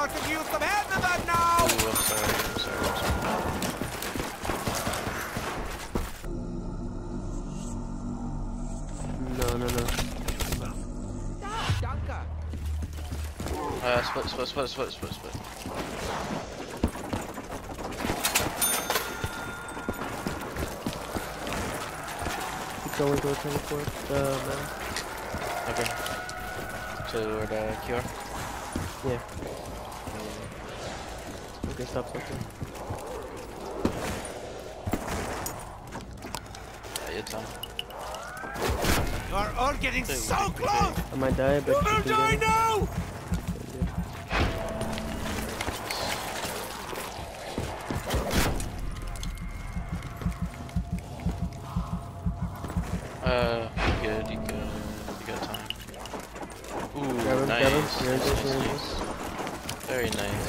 I could use some help with that now! Ooh, I'm sorry. No. Danke! Split. Keep going towards 24. Man. Okay. Toward QR? Yeah. Okay, stop something. Yeah, you're done. You're all getting so close! I might die, but You will die now! You got time. Ooh, Grab him. nice. Here it is. Very nice.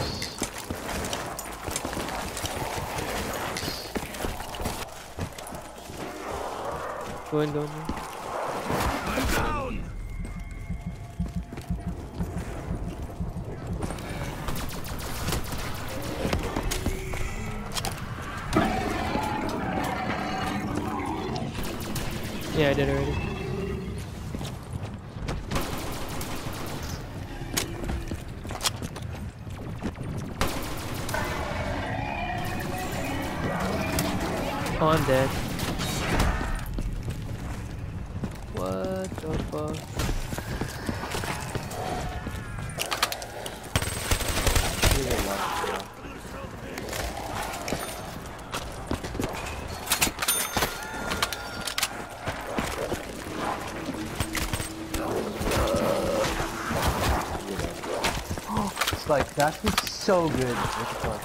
Go in. I'm down! Yeah, I did already. Oh, I'm dead. What the fuck? It's like, that was so good. What the fuck?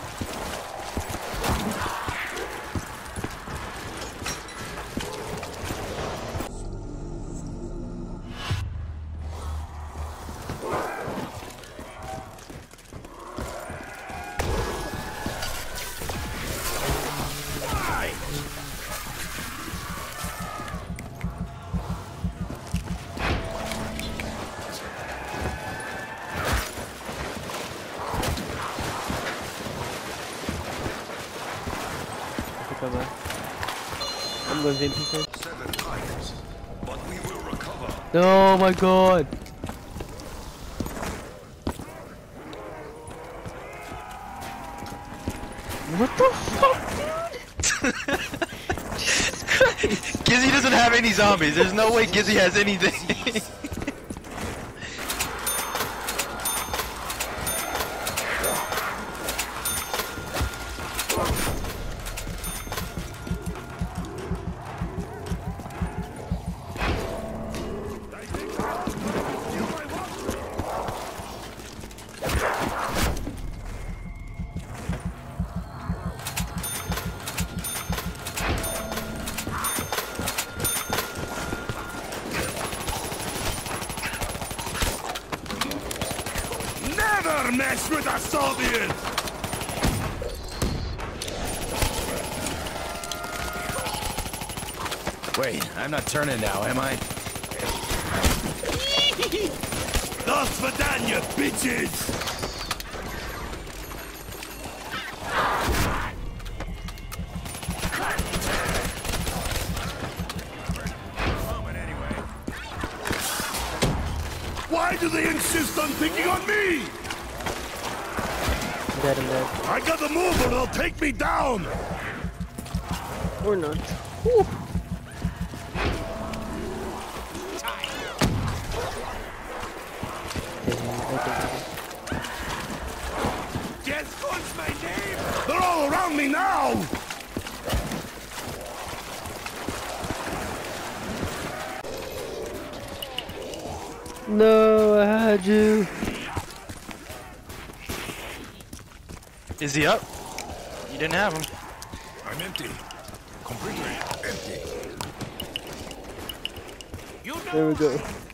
I'm going VMP first. 7 times, but we will recover. Oh my god! What the fuck, dude? Jesus Christ! Gizzy doesn't have any zombies. There's no way Gizzy has anything. Never mess with a Soviet! Wait, I'm not turning now, am I? До свидания, bitches! Why do they insist on picking on me? I'm dead. I got the move or they'll take me down! Or not. Whew. Guess what's my name? They're all around me now! No, I had you. Is he up? You didn't have him. I'm empty. Completely empty. You know There we go.